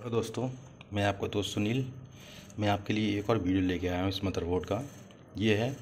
Hello दोस्तों, मैं आपका दोस्त सुनील। मैं आपके लिए एक और वीडियो लेके आया हूँ इस मदरबोर्ड का। ये है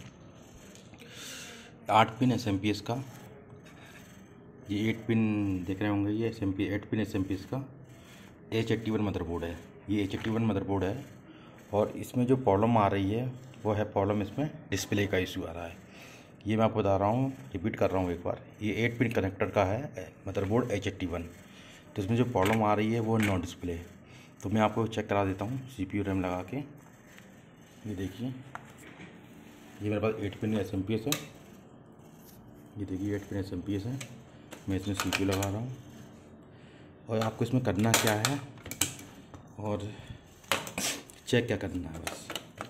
8 पिन SMPS का। ये 8 पिन देख रहे होंगे, ये SMP 8 पिन SMPS का H81 मदरबोर्ड है। ये H81 मदरबोर्ड है और इसमें जो प्रॉब्लम आ रही है वो है प्रॉब्लम इसमें डिस्प्ले का इशू आ रहा है। ये मैं आपको बता रहा हूँ, रिपीट कर रहा हूँ एक बार। ये 8 पिन कनेक्टर का है मदरबोर्ड H81। तो इसमें जो प्रॉब्लम आ रही है वो नो डिस्प्ले। तो मैं आपको चेक करा देता हूँ CPU रैम लगा के। ये देखिए, ये मेरे पास 8 पिन SMPS है। ये देखिए 8 पिन SMPS है। मैं इसमें CPU लगा रहा हूँ और आपको इसमें करना क्या है और चेक क्या करना है, बस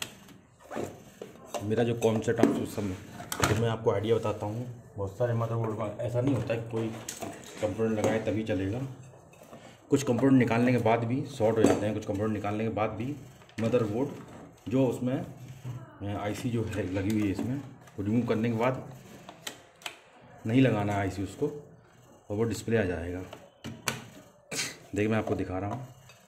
मेरा जो कॉन्सेप्ट आप सब तो मैं आपको आइडिया बताता हूँ। बहुत सारे मदरबोर्ड का ऐसा नहीं होता कि कोई कंपोनेंट लगाए तभी चलेगा। कुछ कंपोनेंट निकालने के बाद भी शॉर्ट हो जाते हैं। कुछ कंपोनेंट निकालने के बाद भी मदरबोर्ड जो उसमें IC जो है लगी हुई है इसमें, वो रिमूव करने के बाद नहीं लगाना है IC उसको और वो डिस्प्ले आ जाएगा। देखिए मैं आपको दिखा रहा हूँ।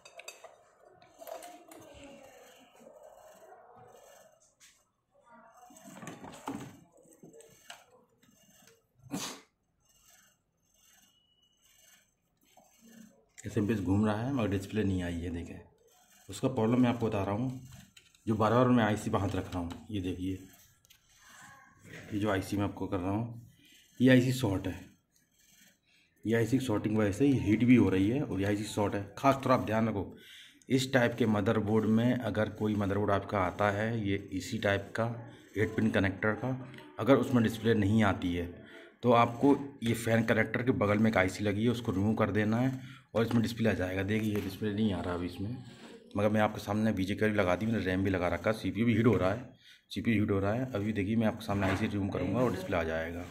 SMPS घूम रहा है मगर डिस्प्ले नहीं आई है। देखें उसका प्रॉब्लम मैं आपको बता रहा हूँ। जो बार बार मैं IC पे हाथ रख रहा हूँ, ये देखिए, ये जो IC मैं आपको कर रहा हूँ, ये IC शॉर्ट है। ये IC शॉर्टिंग वजह से ये हीट भी हो रही है और ये IC शॉर्ट है। खास तौर आप ध्यान रखो, इस टाइप के मदरबोर्ड में अगर कोई मदरबोर्ड आपका आता है, ये इसी टाइप का 8 पिन कनेक्टर का, अगर उसमें डिस्प्ले नहीं आती है तो आपको ये फ़ैन कनेक्टर के बगल में एक IC लगी है, उसको रिमूव कर देना है और इसमें डिस्प्ले आ जाएगा। देखिए ये डिस्प्ले नहीं आ रहा अभी इसमें, मगर मैं आपके सामने BGK भी लगा दी, मैंने रैम भी लगा रखा है। CPU भी हीट हो रहा है, CPU हीट हो रहा है। अभी देखिए मैं आपके सामने IC रिमूव करूँगा और डिस्प्ले आ जाएगा।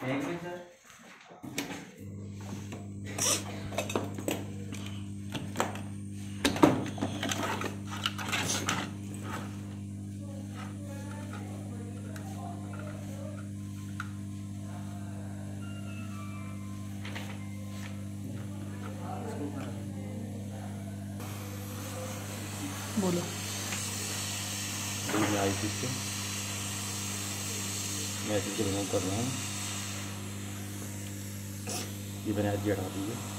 बोलो। मैं IC से मैं IC को रिमूव कर रहा हूँ। ये मैंने IC हटा दी है।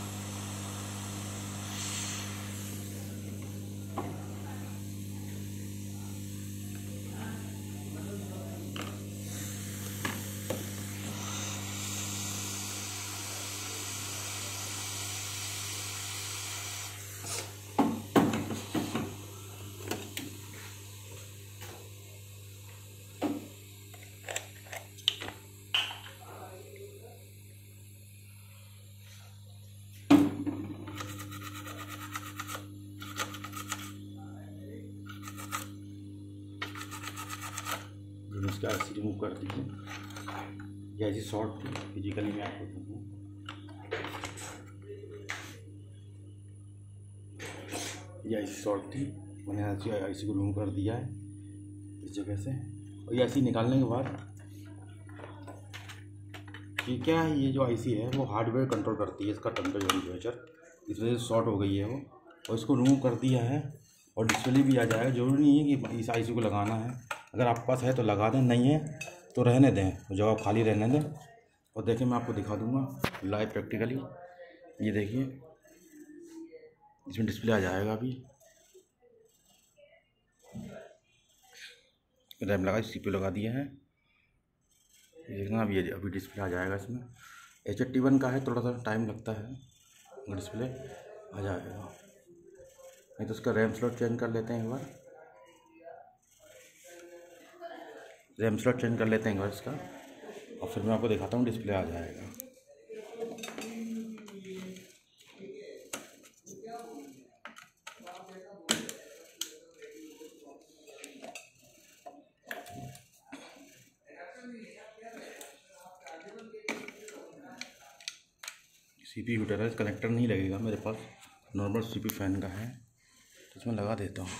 इसका IC रिमूव कर दीजिए। ये IC शॉर्ट थी, फिजिकली मैं आपको दूँगा। ये IC शॉर्ट थी, मैंने IC को रिमूव कर दिया है इस जगह से। और ये IC निकालने के बाद ये क्या है, ये जो IC है वो हार्डवेयर कंट्रोल करती है इसका टेम्परेचर। इस वजह से शॉर्ट हो गई है वो, और इसको रिमूव कर दिया है और डिस्प्ले भी आ जाएगा। ज़रूरी नहीं है कि इस IC को लगाना है, अगर आपके पास है तो लगा दें, नहीं है तो रहने दें, जगह खाली रहने दें। और देखिए मैं आपको दिखा दूंगा लाइव प्रैक्टिकली। ये देखिए इसमें डिस्प्ले आ जाएगा। अभी रैम लगा, CPU लगा दिया है, देखना अभी डिस्प्ले आ जाएगा। इसमें H81 का है, थोड़ा सा टाइम लगता है, डिस्प्ले आ जाएगा। नहीं तो उसका रैम स्लॉट चेंज कर लेते हैं एक बार। रैम स्लॉट चेंज कर लेते हैं एक बार इसका, और फिर मैं आपको दिखाता हूँ, डिस्प्ले आ जाएगा। CPU हीटर है, कनेक्टर नहीं लगेगा मेरे पास, नॉर्मल CPU फ़ैन का है, तो इसमें लगा देता हूँ।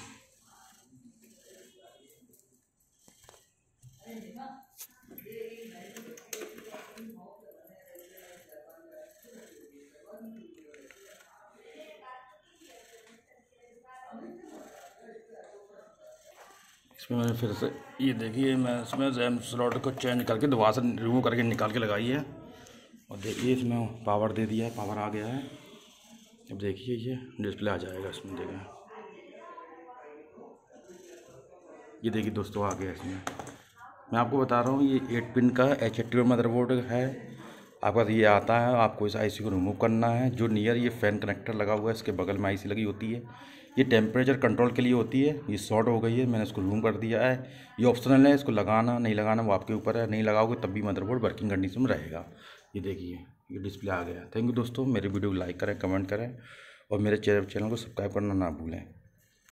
इसमें मैंने फिर से ये देखिए, मैं इसमें रैम स्लॉट को चेंज करके दोबारा से रिमूव करके निकाल के लगाई है। और देखिए इसमें पावर दे दिया है, पावर आ गया है। अब देखिए ये डिस्प्ले आ जाएगा इसमें, देखिए ये देखिए दोस्तों आ गया इसमें। मैं आपको बता रहा हूँ ये 8 पिन का H81 मदरबोर्ड है। आपका ये आता है, आपको इस आईसी को रिमूव करना है। जो नियर ये फ़ैन कनेक्टर लगा हुआ है, इसके बगल में आईसी लगी होती है, ये टेम्परेचर कंट्रोल के लिए होती है। ये शॉर्ट हो गई है, मैंने इसको रिमूव कर दिया है। ये ऑप्शनल है, इसको लगाना नहीं लगाना वो आपके ऊपर है। नहीं लगाओगे तब भी मदरबोर्ड वर्किंग कंडीशन में रहेगा। ये देखिए ये डिस्प्ले आ गया। थैंक यू दोस्तों, मेरे वीडियो को लाइक करें, कमेंट करें और मेरे चैनल को सब्सक्राइब करना ना भूलें।